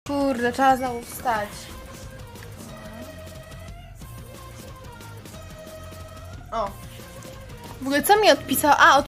Kurde, trzeba znowu wstać. O. W ogóle co mi odpisał? A,